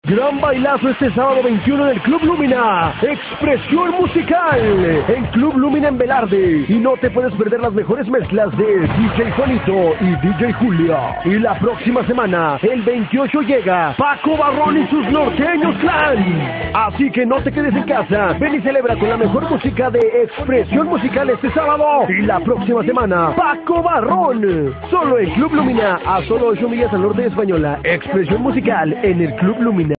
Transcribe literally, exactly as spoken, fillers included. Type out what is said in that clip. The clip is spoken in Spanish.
Gran bailazo este sábado veintiuno en el Club Lumina. Expresión musical en Club Lumina en Velarde. Y no te puedes perder las mejores mezclas de D J Juanito y D J Julia. Y la próxima semana, el veintiocho, llega Paco Barrón y sus norteños clan. Así que no te quedes en casa. Ven y celebra con la mejor música de expresión musical este sábado. Y la próxima semana, Paco Barrón. Solo en Club Lumina, a solo ocho millas al norte de Española. Expresión musical en el Club Lumina.